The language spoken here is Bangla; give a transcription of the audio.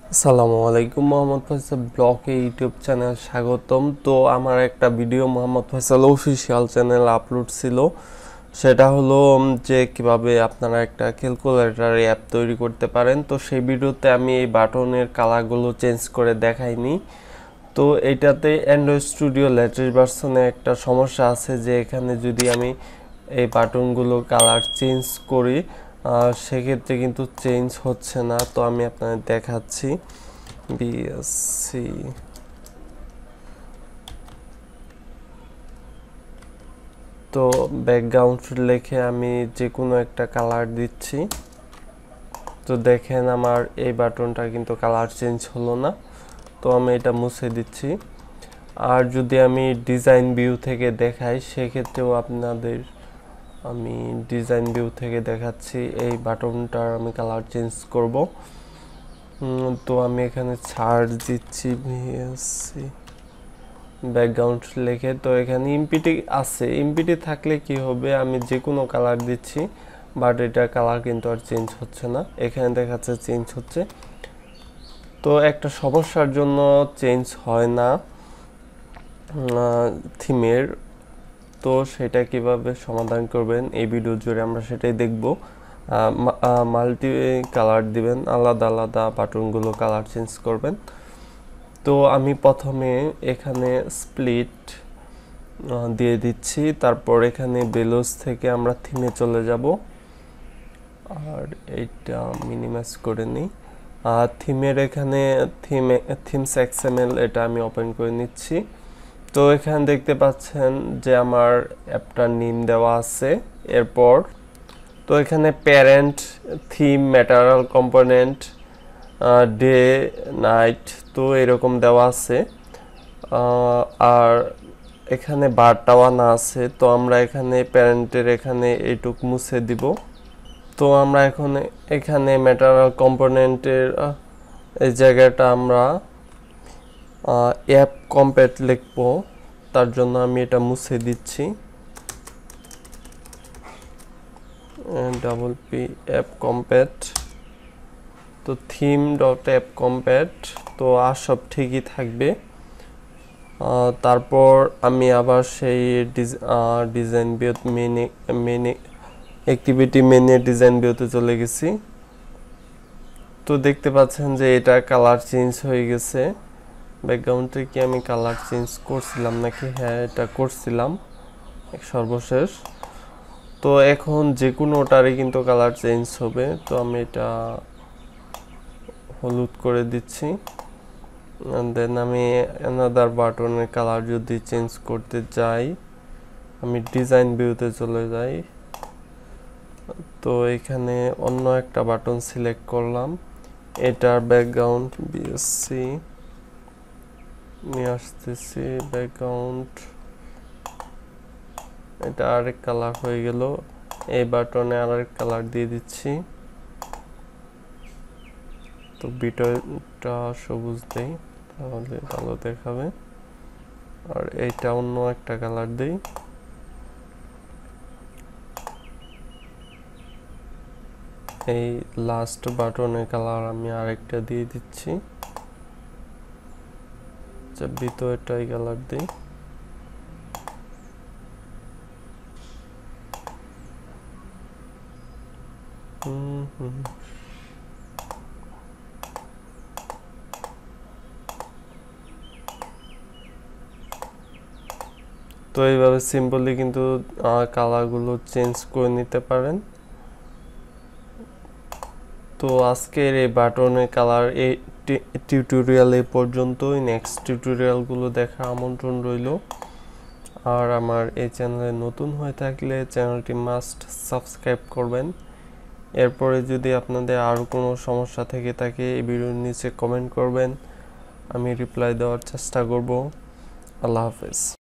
আসসালামু আলাইকুম, মোহাম্মদ ফয়সাল ব্লগে ইউটিউব চ্যানেল স্বাগতম। তো আমার একটা video Mohammad Faisal official channel upload ছিল, সেটা হলো যে কিভাবে আপনারা একটা ক্যালকুলেটর অ্যাপ তৈরি করতে পারেন। তো সেই ভিডিওতে আমি এই বাটনের কালারগুলো চেঞ্জ করে দেখাইনি। তো এটাতে অ্যান্ড্রয়েড স্টুডিও লেটেস্ট ভার্সনে একটা সমস্যা আছে যে এখানে যদি আমি এই বাটনগুলো কালার চেঞ্জ করি সেক্ষেত্রে কিন্তু চেঞ্জ হচ্ছে না। তো আমি আপনাদের দেখাচ্ছি। বিএসসি তো ব্যাকগ্রাউন্ড লিখে আমি যে কোনো একটা কালার দিচ্ছি। তো দেখেন আমার এই বাটনটা কিন্তু কালার চেঞ্জ হলো না, তো আমি এটা মুছে দিচ্ছি। আর যদি আমি ডিজাইন ভিউ থেকে দেখাই সেক্ষেত্রেও আপনাদের আমি ডিজাইন ভিউ থেকে দেখাচ্ছি। এই বাটনটার আমি কালার চেঞ্জ করব। তো আমি এখানে ছাড় দিচ্ছি ভিএসসি ব্যাকগ্রাউন্ড লিখে। তো এখানে ইমপিটি আছে, ইমপিটি থাকলে কি হবে, আমি যে কোনো কালার দিচ্ছি বাট এটার কালার কিন্তু আর চেঞ্জ হচ্ছে না। এখানে দেখাচ্ছে চেঞ্জ হচ্ছে। তো একটা সমস্যার জন্য চেঞ্জ হয় না থিমের। তো সেটা কিভাবে সমাধান করবেন এই ভিডিও জুড়ে আমরা সেটাই দেখব। মাল্টি কালার দিবেন, আলাদা আলাদা বাটনগুলো কালার চেঞ্জ করবেন। তো আমি প্রথমে এখানে স্প্লিট দিয়ে দিচ্ছি, তারপর এখানে বেলোস থেকে আমরা থিমে চলে যাব। আর এইটা মিনিমাইজ করে নিই। থিমের এখানে থিমস এক্সএমএল এটা আমি ওপেন করে নিচ্ছি। তো এখানে দেখতে পাচ্ছেন যে আমার অ্যাপটার নেম দেওয়া আছে। এরপর তো এখানে parent, theme, material component, day, night তো এরকম দেওয়া আছে। আর এখানে বারটাও আনা আছে। তো আমরা এখানে প্যারেন্টের এখানে এইটুক মুছে দিব। তো আমরা এখন এখানে ম্যাটেরিয়াল কম্পোনেন্টের এই জায়গাটা আমরা অ্যাপ কম্প্যাক্ট লিখবো, তার জন্য আমি এটা মুছে দিচ্ছি। Double P app compact. তো থিম ডট অ্যাপ কম্প্যাক্ট। তো আর সব ঠিকই থাকবে। তারপর আমি আবার সেই ডিজাইন ভিউ মেনে অ্যাক্টিভিটি মেনে ডিজাইন ভিউতে চলে গেছি। তো দেখতে পাচ্ছেন যে এটা কালার চেঞ্জ হয়ে গেছে। ব্যাকগ্রাউন্ডে কি আমি কালার চেঞ্জ করছিলাম নাকি? হ্যাঁ, এটা করছিলাম সর্বশেষ। তো এখন যে কোনোটারই কিন্তু কালার চেঞ্জ হবে। তো আমি এটা হলুদ করে দিচ্ছি। দেন আমি অ্যানাদার বাটনের কালার যদি চেঞ্জ করতে যাই, আমি ডিজাইন ভিউতে চলে যাই। তো এখানে অন্য একটা বাটন সিলেক্ট করলাম, এটার ব্যাকগ্রাউন্ড বিএসসি নিয়ে আসতেছি। ব্যাকগ্রাউন্ড এটা আরেক কালার হয়ে গেল। এই বাটনে আরেক কালার দিয়ে দিচ্ছি। তো বিটটা সবুজ দেই, তাহলে ভালো দেখাবে। আর এইটা অন্য একটা কালার দেই। এই লাস্ট বাটনের কালার আমি আরেকটা দিয়ে দিচ্ছি। ভিতরটাই কালার দিই। তো এইভাবে সিম্পলি কিন্তু কালারগুলো চেঞ্জ করে নিতে পারেন। তো আজকের এই বাটনের কালার এই টিউটোরিয়াল এই পর্যন্তই। নেক্সট টিউটোরিয়ালগুলো দেখার আমন্ত্রণ রইল। আর আমার এই চ্যানেলে নতুন হয়ে থাকলে চ্যানেলটি মাস্ট সাবস্ক্রাইব করবেন। এরপরে যদি আপনাদের আরও কোনো সমস্যা থেকে থাকে এই ভিডিওর নিচে কমেন্ট করবেন, আমি রিপ্লাই দেওয়ার চেষ্টা করব। আল্লাহ হাফেজ।